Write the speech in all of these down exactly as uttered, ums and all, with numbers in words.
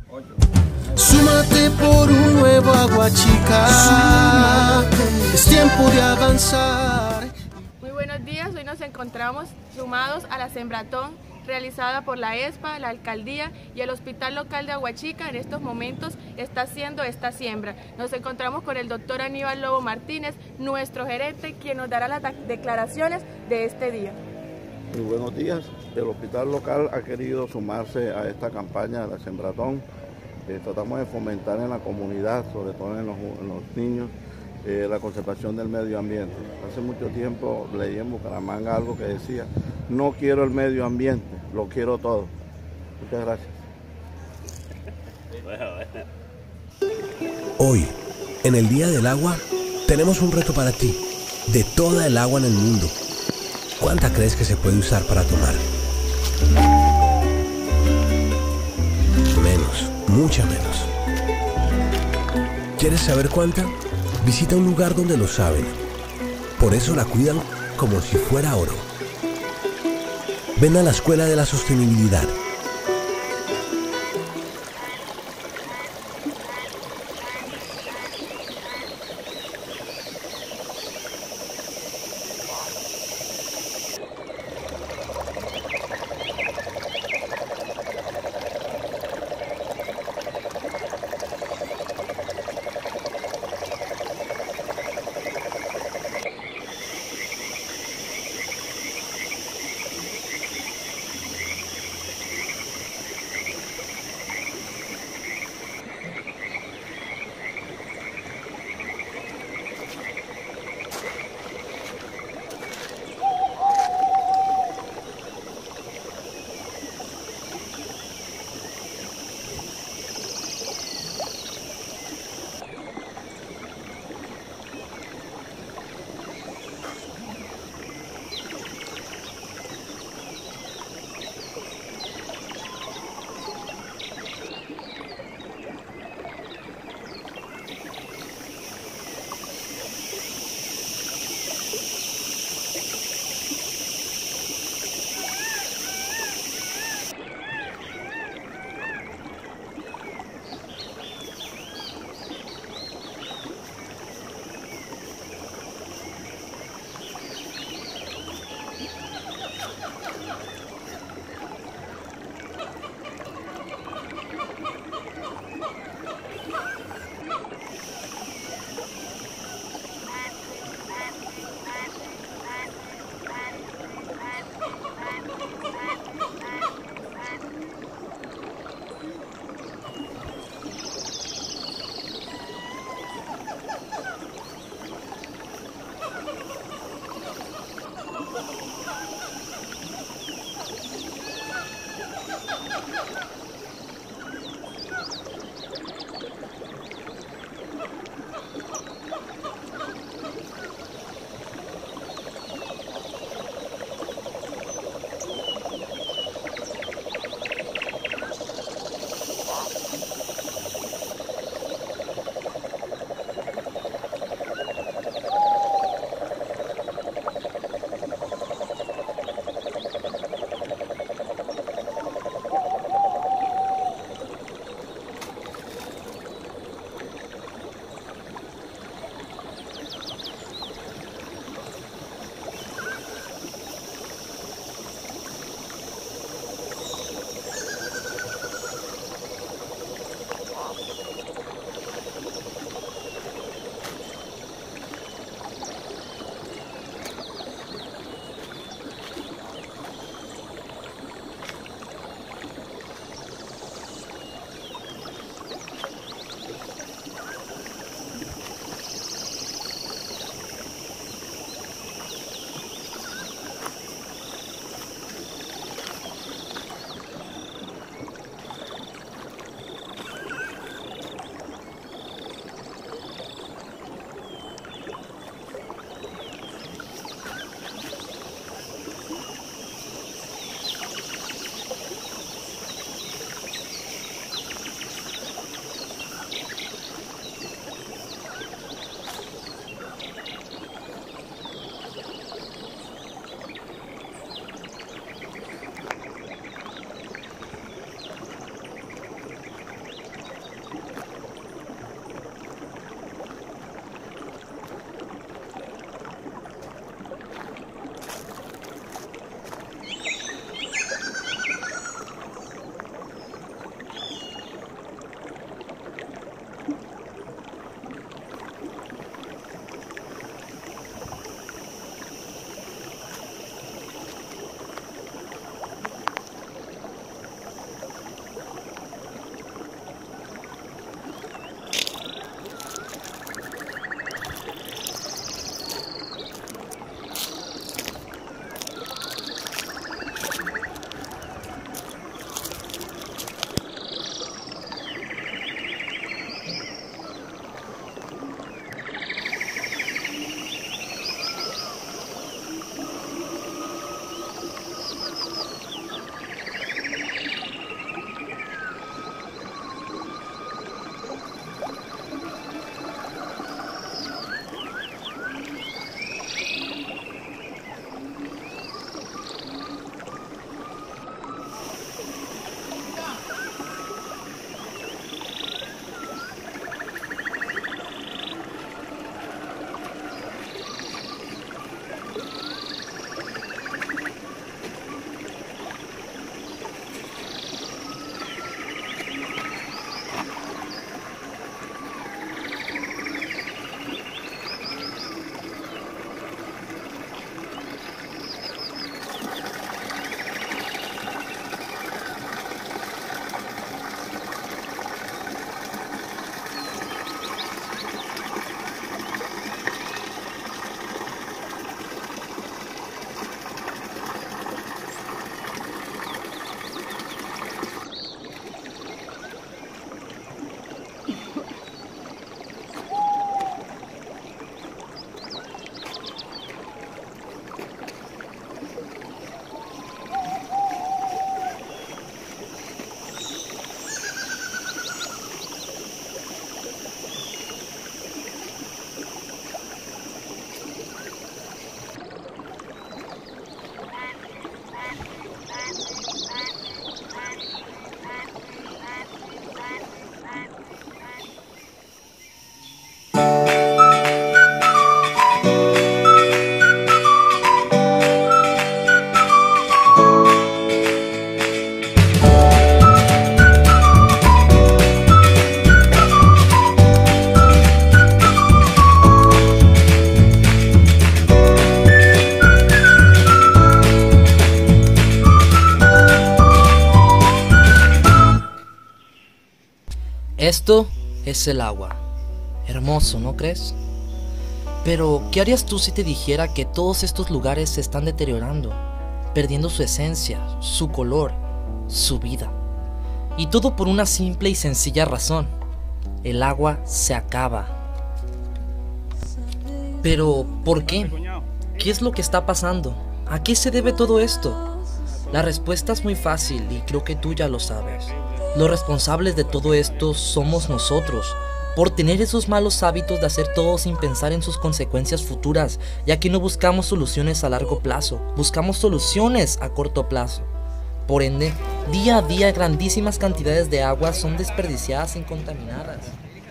Súmate por un nuevo Aguachica, es tiempo de avanzar. Muy buenos días, hoy nos encontramos sumados a la Sembratón realizada por la ESPA, la Alcaldía y el Hospital Local de Aguachica. En estos momentos está haciendo esta siembra. Nos encontramos con el doctor Aníbal Lobo Martínez, nuestro gerente, quien nos dará las declaraciones de este día. Muy buenos días. El hospital local ha querido sumarse a esta campaña de la Sembratón. Eh, tratamos de fomentar en la comunidad, sobre todo en los, en los niños, eh, la conservación del medio ambiente. Hace mucho tiempo leí en Bucaramanga algo que decía: no quiero el medio ambiente, lo quiero todo. Muchas gracias. Hoy, en el Día del Agua, tenemos un reto para ti. De toda el agua en el mundo, ¿cuánta crees que se puede usar para tomar? Menos, mucha menos. ¿Quieres saber cuánta? Visita un lugar donde lo saben. Por eso la cuidan como si fuera oro. Ven a la Escuela de la Sostenibilidad. Esto es el agua. Hermoso, ¿no crees? Pero, ¿qué harías tú si te dijera que todos estos lugares se están deteriorando, perdiendo su esencia, su color, su vida? Y todo por una simple y sencilla razón. El agua se acaba. Pero, ¿por qué? ¿Qué es lo que está pasando? ¿A qué se debe todo esto? La respuesta es muy fácil y creo que tú ya lo sabes. Los responsables de todo esto somos nosotros, por tener esos malos hábitos de hacer todo sin pensar en sus consecuencias futuras, ya que no buscamos soluciones a largo plazo, buscamos soluciones a corto plazo. Por ende, día a día grandísimas cantidades de agua son desperdiciadas y contaminadas.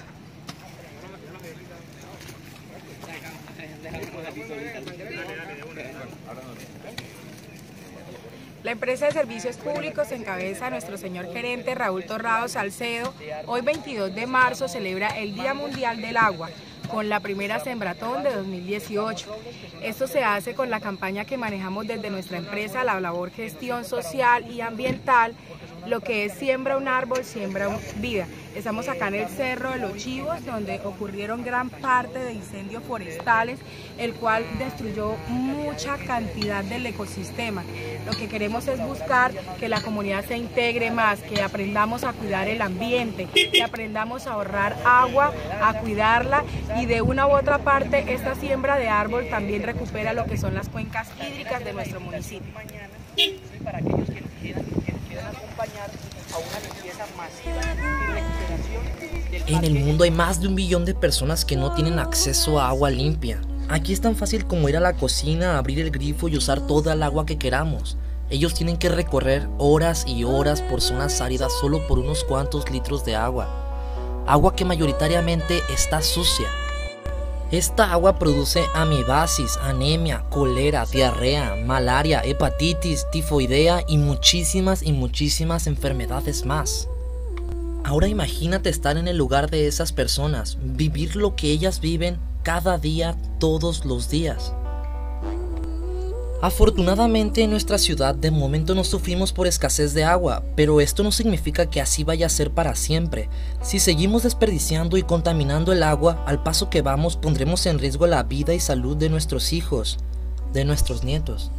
La empresa de servicios públicos encabeza a nuestro señor gerente Raúl Torrado Salcedo. Hoy veintidós de marzo celebra el Día Mundial del Agua con la primera Sembratón de dos mil dieciocho. Esto se hace con la campaña que manejamos desde nuestra empresa, la labor gestión social y ambiental, lo que es Siembra un árbol, siembra vida. Estamos acá en el Cerro de los Chivos, donde ocurrieron gran parte de incendios forestales, el cual destruyó mucha cantidad del ecosistema. Lo que queremos es buscar que la comunidad se integre más, que aprendamos a cuidar el ambiente, que aprendamos a ahorrar agua, a cuidarla, y de una u otra parte esta siembra de árbol también recupera lo que son las cuencas hídricas de nuestro municipio. Para aquellos que quieran, que quieran acompañar a una limpieza masiva y recuperación del En el mundo hay más de un billón de personas que no tienen acceso a agua limpia. Aquí es tan fácil como ir a la cocina, abrir el grifo y usar toda el agua que queramos. Ellos tienen que recorrer horas y horas por zonas áridas solo por unos cuantos litros de agua. Agua que mayoritariamente está sucia. Esta agua produce amibiasis, anemia, cólera, diarrea, malaria, hepatitis, tifoidea y muchísimas y muchísimas enfermedades más. Ahora imagínate estar en el lugar de esas personas, vivir lo que ellas viven cada día, todos los días. Afortunadamente en nuestra ciudad de momento no sufrimos por escasez de agua, pero esto no significa que así vaya a ser para siempre. Si seguimos desperdiciando y contaminando el agua, al paso que vamos pondremos en riesgo la vida y salud de nuestros hijos, de nuestros nietos.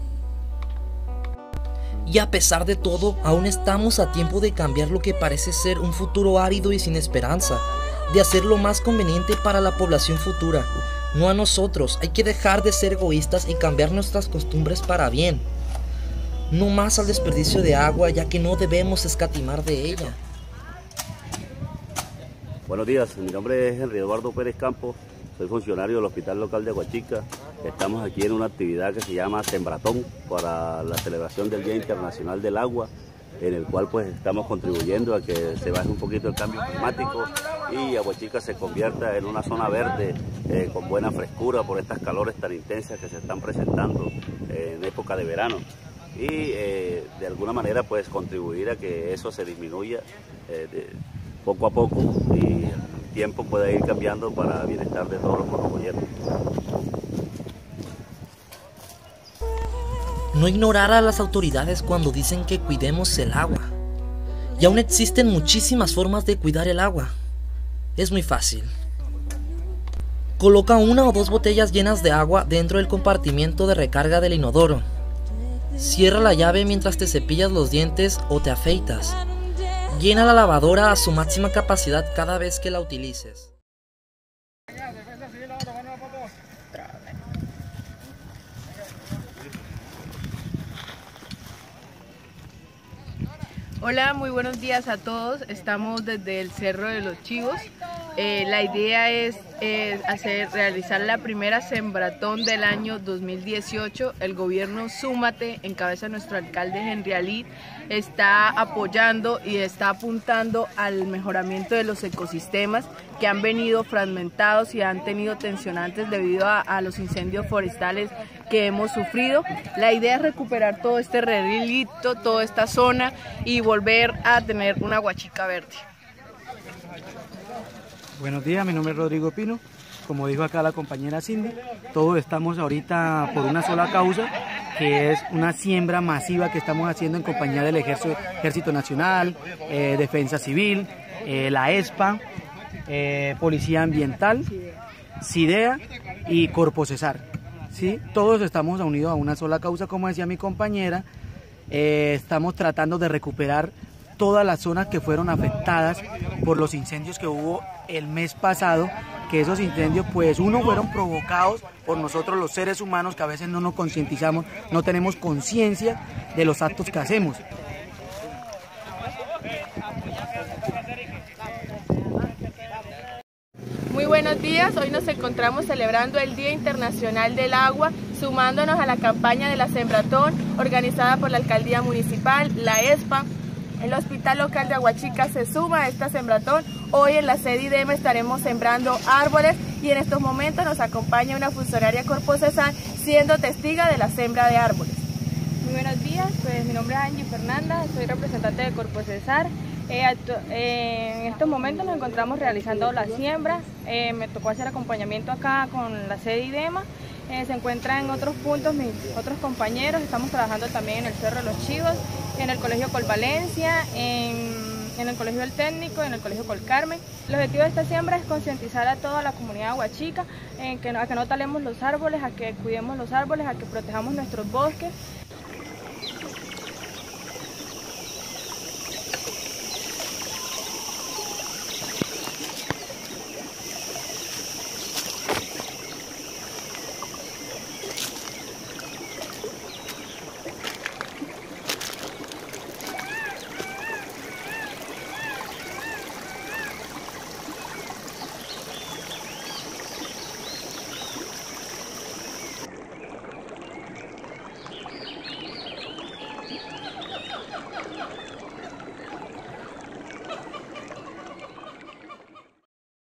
Y a pesar de todo, aún estamos a tiempo de cambiar lo que parece ser un futuro árido y sin esperanza, de hacerlo más conveniente para la población futura. No a nosotros, hay que dejar de ser egoístas y cambiar nuestras costumbres para bien. No más al desperdicio de agua, ya que no debemos escatimar de ella. Buenos días, mi nombre es Henry Eduardo Pérez Campos, soy funcionario del Hospital Local de Aguachica. Estamos aquí en una actividad que se llama Sembratón para la celebración del Día Internacional del Agua, en el cual pues estamos contribuyendo a que se baje un poquito el cambio climático y Aguachica se convierta en una zona verde eh, con buena frescura por estas calores tan intensas que se están presentando eh, en época de verano. Y eh, de alguna manera pues contribuir a que eso se disminuya eh, de, poco a poco y el tiempo pueda ir cambiando para el bienestar de todos los contribuyentes. No ignorar a las autoridades cuando dicen que cuidemos el agua. Y aún existen muchísimas formas de cuidar el agua. Es muy fácil. Coloca una o dos botellas llenas de agua dentro del compartimiento de recarga del inodoro. Cierra la llave mientras te cepillas los dientes o te afeitas. Llena la lavadora a su máxima capacidad cada vez que la utilices. Hola, muy buenos días a todos. Estamos desde el Cerro de los Chivos. Eh, la idea es, es hacer, realizar la primera Sembratón del año dos mil dieciocho. El gobierno Súmate, en cabeza de nuestro alcalde Henry Alí, está apoyando y está apuntando al mejoramiento de los ecosistemas que han venido fragmentados y han tenido tensionantes debido a, a los incendios forestales que hemos sufrido. La idea es recuperar todo este relito, toda esta zona y volver a tener una Aguachica verde. Buenos días, mi nombre es Rodrigo Pino. Como dijo acá la compañera Cindy, todos estamos ahorita por una sola causa, que es una siembra masiva que estamos haciendo en compañía del Ejército, Ejército Nacional, eh, Defensa Civil, eh, la ESPA, eh, Policía Ambiental, SIDEA y Corpo Cesar. ¿Sí? Todos estamos unidos a una sola causa, como decía mi compañera. Eh, estamos tratando de recuperar todas las zonas que fueron afectadas por los incendios que hubo el mes pasado, que esos incendios pues uno fueron provocados por nosotros los seres humanos, que a veces no nos concientizamos, no tenemos conciencia de los actos que hacemos. Muy buenos días, hoy nos encontramos celebrando el Día Internacional del Agua, sumándonos a la campaña de la Sembratón organizada por la Alcaldía Municipal, la ESPA. El Hospital Local de Aguachica se suma a esta Sembratón. Hoy en la sede IDEMA estaremos sembrando árboles y en estos momentos nos acompaña una funcionaria Corpo Cesar siendo testiga de la siembra de árboles. Muy buenos días, pues mi nombre es Angie Fernanda, soy representante de Corpo Cesar. Eh, eh, en estos momentos nos encontramos realizando la siembra, eh, me tocó hacer acompañamiento acá con la sede IDEMA, eh, se encuentran en otros puntos mis otros compañeros, estamos trabajando también en el Cerro de los Chivos, en el Colegio Colvalencia, en, en el Colegio del Técnico, en el Colegio Colcarmen. El objetivo de esta siembra es concientizar a toda la comunidad aguachica, eh, que, a que no talemos los árboles, a que cuidemos los árboles, a que protejamos nuestros bosques.